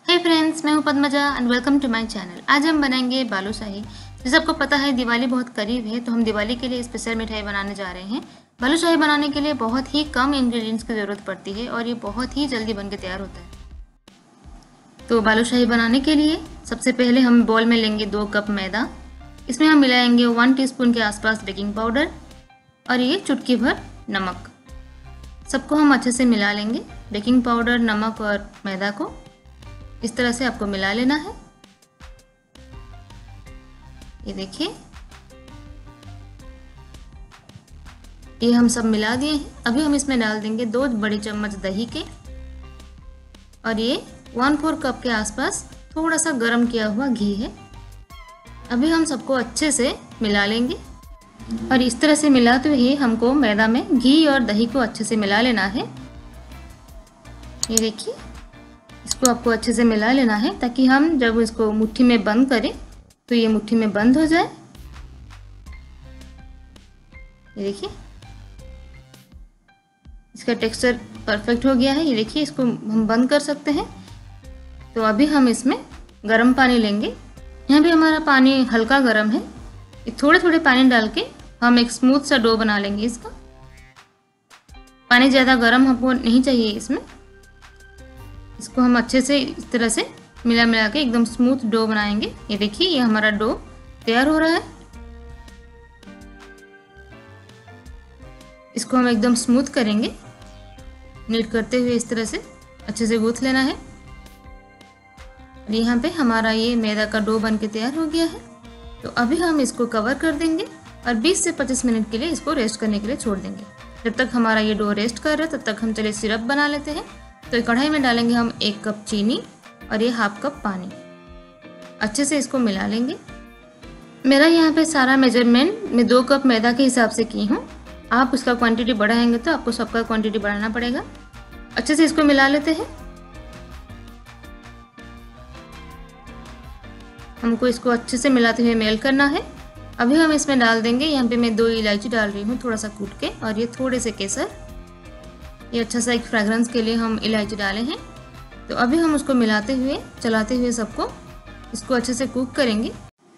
हे friends, मैं हूं Padmaja and welcome to my channel. आज हम बनाएंगे बालूशाही। जैसे आपको पता है दिवाली बहुत करीब है, तो हम दिवाली के लिए स्पेशल मिठाई बनाने जा रहे हैं। बालूशाही बनाने के लिए बहुत ही कम इंग्रेडिएंट्स की ज़रूरत पड़ती है और ये बहुत ही जल्दी बनके तैयार होता है। तो बालूशाही बनाने के लिए सबसे पहले हम बाउल में लेंगे 2 कप मैदा। इसमें हम मिलाएंगे 1 टीस्पून के आसपास बेकिंग पाउडर और ये चुटकी भर नमक। सबको हम अच्छे से मिला लेंगे। बेकिंग पाउडर, नमक और मैदा को इस तरह से आपको मिला लेना है। ये देखिए, ये हम सब मिला दिए हैं। अभी हम इसमें डाल देंगे 2 बड़े चम्मच दही के और ये 1/4 कप के आसपास थोड़ा सा गर्म किया हुआ घी है। अभी हम सबको अच्छे से मिला लेंगे और इस तरह से मिलाते हुए हमको मैदा में घी और दही को अच्छे से मिला लेना है। ये देखिए, इसको आपको अच्छे से मिला लेना है ताकि हम जब इसको मुट्ठी में बंद करें तो ये मुट्ठी में बंद हो जाए। ये देखिए, इसका टेक्सचर परफेक्ट हो गया है। ये देखिए, इसको हम बंद कर सकते हैं। तो अभी हम इसमें गर्म पानी लेंगे। यहाँ भी हमारा पानी हल्का गर्म है। थोड़े थोड़े पानी डाल के हम एक स्मूथ सा डो बना लेंगे इसका। पानी ज़्यादा गर्म हमको नहीं चाहिए इसमें। इसको हम अच्छे से इस तरह से मिला के एकदम स्मूथ डो बनाएंगे। ये देखिए, ये हमारा डो तैयार हो रहा है। इसको हम एकदम स्मूथ करेंगे, नीट करते हुए इस तरह से अच्छे से गूंथ लेना है। और यहाँ पे हमारा ये मैदा का डो बन के तैयार हो गया है। तो अभी हम इसको कवर कर देंगे और 20 से 25 मिनट के लिए इसको रेस्ट करने के लिए छोड़ देंगे। जब तक हमारा ये डो रेस्ट कर रहा है तब तक हम चलिए सिरप बना लेते हैं। तो कढ़ाई में डालेंगे हम 1 कप चीनी और ये 1/2 कप पानी। अच्छे से इसको मिला लेंगे। मेरा यहाँ पे सारा मेजरमेंट मैं 2 कप मैदा के हिसाब से की हूँ। आप उसका क्वांटिटी बढ़ाएंगे तो आपको सबका क्वांटिटी बढ़ाना पड़ेगा। अच्छे से इसको मिला लेते हैं। हमको इसको अच्छे से मिलाते हुए मेल करना है। अभी हम इसमें डाल देंगे, यहाँ पे मैं 2 इलायची डाल रही हूँ थोड़ा सा कूट के, और ये थोड़े से केसर। ये अच्छा सा एक फ्रेगरेंस के लिए हम इलायची डाले हैं। तो अभी हम उसको मिलाते हुए चलाते हुए सबको इसको अच्छे से कुक करेंगे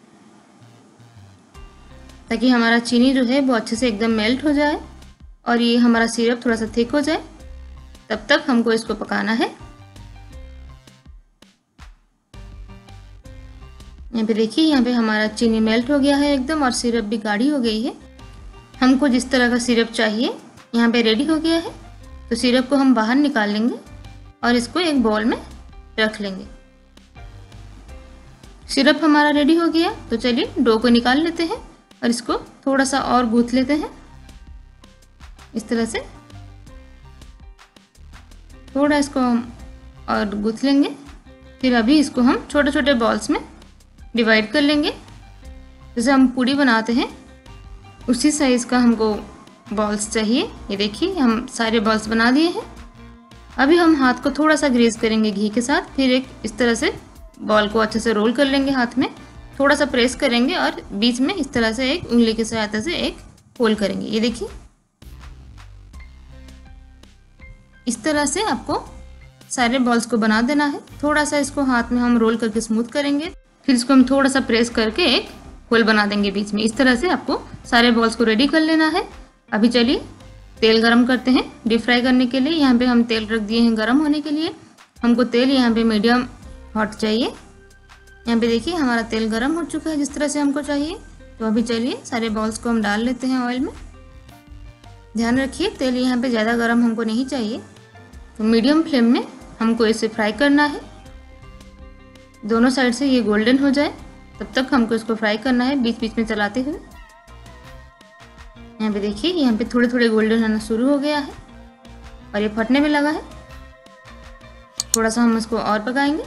ताकि हमारा चीनी जो है वो अच्छे से एकदम मेल्ट हो जाए और ये हमारा सिरप थोड़ा सा थिक हो जाए। तब तक हमको इसको पकाना है। यहाँ पे देखिए, यहाँ पे हमारा चीनी मेल्ट हो गया है एकदम और सिरप भी गाढ़ी हो गई है। हमको जिस तरह का सिरप चाहिए यहाँ पे रेडी हो गया है। तो सिरप को हम बाहर निकाल लेंगे और इसको एक बाउल में रख लेंगे। सिरप हमारा रेडी हो गया। तो चलिए डो को निकाल लेते हैं और इसको थोड़ा सा और गूंथ लेते हैं। इस तरह से थोड़ा इसको हम और गूंथ लेंगे। फिर अभी इसको हम छोटे छोटे बॉल्स में डिवाइड कर लेंगे। जैसे हम पूड़ी बनाते हैं उसी साइज़ का हमको बॉल्स चाहिए। ये देखिए, हम सारे बॉल्स बना दिए हैं। अभी हम हाथ को थोड़ा सा ग्रीस करेंगे घी के साथ। फिर एक इस तरह से बॉल को अच्छे से रोल कर लेंगे हाथ में। थोड़ा सा प्रेस करेंगे और बीच में इस तरह से एक उंगली की सहायता से एक होल करेंगे। ये देखिए, इस तरह से आपको सारे बॉल्स को बना देना है। थोड़ा सा इसको हाथ में हम रोल करके स्मूथ करेंगे। फिर इसको हम थोड़ा सा प्रेस करके एक होल बना देंगे बीच में। इस तरह से आपको सारे बॉल्स को रेडी कर लेना है। अभी चलिए तेल गरम करते हैं डीप फ्राई करने के लिए। यहाँ पे हम तेल रख दिए हैं गरम होने के लिए। हमको तेल यहाँ पे मीडियम हॉट चाहिए। यहाँ पे देखिए, हमारा तेल गरम हो चुका है जिस तरह से हमको चाहिए। तो अभी चलिए सारे बॉल्स को हम डाल लेते हैं ऑयल में। ध्यान रखिए, तेल यहाँ पे ज़्यादा गर्म हमको नहीं चाहिए। तो मीडियम फ्लेम में हमको इसे फ्राई करना है। दोनों साइड से ये गोल्डन हो जाए तब तक हमको इसको फ्राई करना है, बीच बीच में चलाते हुए। यहाँ पे देखिए, यहाँ पे थोड़े थोड़े गोल्डन होना शुरू हो गया है और ये फटने में लगा है। थोड़ा सा हम इसको और पकाएंगे।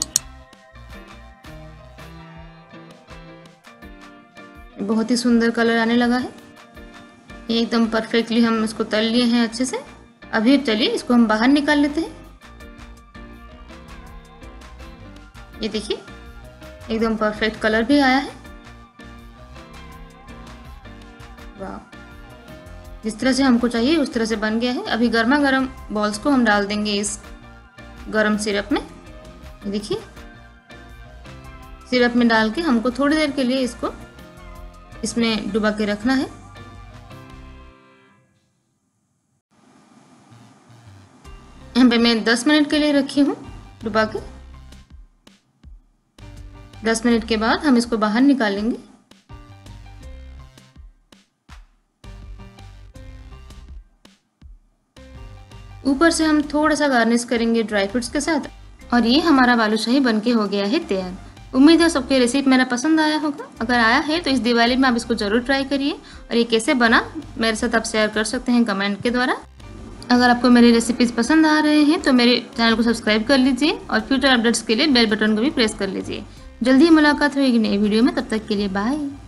बहुत ही सुंदर कलर आने लगा है। ये एकदम परफेक्टली हम इसको तल लिए हैं अच्छे से। अभी चलिए इसको हम बाहर निकाल लेते हैं। ये देखिए, एकदम परफेक्ट कलर भी आया है। वाह, जिस तरह से हमको चाहिए उस तरह से बन गया है। अभी गर्मा गर्म बॉल्स को हम डाल देंगे इस गरम सिरप में। देखिए, सिरप में डाल के हमको थोड़ी देर के लिए इसको इसमें डुबा के रखना है। यहाँ पे मैं 10 मिनट के लिए रखी हूँ डुबा के। 10 मिनट के बाद हम इसको बाहर निकालेंगे। ऊपर से हम थोड़ा सा गार्निश करेंगे ड्राई फ्रूट्स के साथ। और ये हमारा बालूशाही बनके हो गया है तैयार। उम्मीद है सबके रेसिपी मेरा पसंद आया होगा। अगर आया है तो इस दिवाली में आप इसको ज़रूर ट्राई करिए और ये कैसे बना मेरे साथ आप शेयर कर सकते हैं कमेंट के द्वारा। अगर आपको मेरी रेसिपीज़ पसंद आ रहे हैं तो मेरे चैनल को सब्सक्राइब कर लीजिए और फ्यूचर अपडेट्स के लिए बेल बटन को भी प्रेस कर लीजिए। जल्दी ही मुलाकात होगी नई वीडियो में, तब तक के लिए बाय।